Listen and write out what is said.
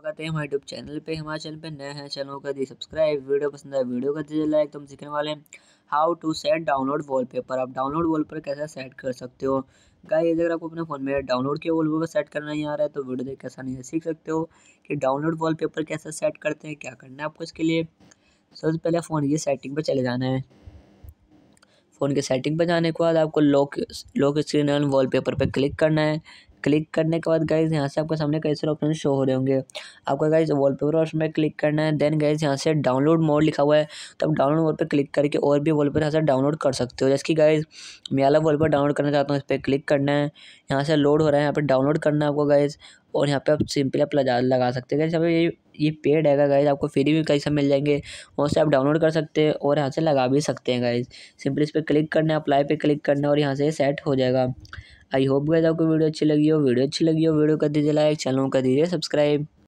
स्वागत है हमारे यूट्यूब चैनल पे। हमारे चैनल पे नए हैं, चैनल कर दी सब्सक्राइब। वीडियो पसंद है वीडियो कर दीजिए लाइक। तो हम सीखने वाले हैं how to set download wallpaper. आप डाउनलोड वॉलपेपर कैसे सेट कर सकते हो गाइस। अगर आपको अपने फ़ोन में डाउनलोड किया वॉलपेपर सेट करना नहीं आ रहा है तो वीडियो देख के आसानी से सीख सकते हो कि डाउनलोड वॉलपेपर कैसे सेट करते हैं। क्या करना है आपको इसके लिए, सबसे पहले फ़ोन की सेटिंग पर चले जाना है। फ़ोन की सेटिंग पर जाने के बाद आपको लॉक स्क्रीन ऑन वॉलपेपर पे क्लिक करना है। क्लिक करने के बाद गाइस यहाँ से आपके सामने कई सारे ऑप्शन शो हो रहे होंगे। आपको गाइस वॉलपेपर ऑप्शन पे क्लिक करना है। देन गाइस यहाँ से डाउनलोड मोड लिखा हुआ है, तो आप डाउनलोड मोड पे क्लिक करके और भी वॉलपेपर यहाँ से डाउनलोड कर सकते हो। जैसे कि गाइस मैं वाला वॉलपेपर डाउनलोड करना चाहता हूँ, इस पर क्लिक करना है। यहाँ से लोड हो रहा है, यहाँ पे डाउनलोड करना है आपको गाइस। और यहाँ पे आप सिंपली आप लगा सकते हैं गाइस। यहाँ पे ये पेड है गाइस, आपको फ्री में कई सब मिल जाएंगे, वहाँ से आप डाउनलोड कर सकते हैं और यहाँ से लगा भी सकते हैं गाइस। सिंपली इस पर क्लिक करना है, अप्लाई पे क्लिक करना है और यहाँ से सेट हो जाएगा। आई होप गाइस आपको वीडियो अच्छी लगी हो। वीडियो कर दीजिए लाइक, चैनल कर दीजिए सब्सक्राइब।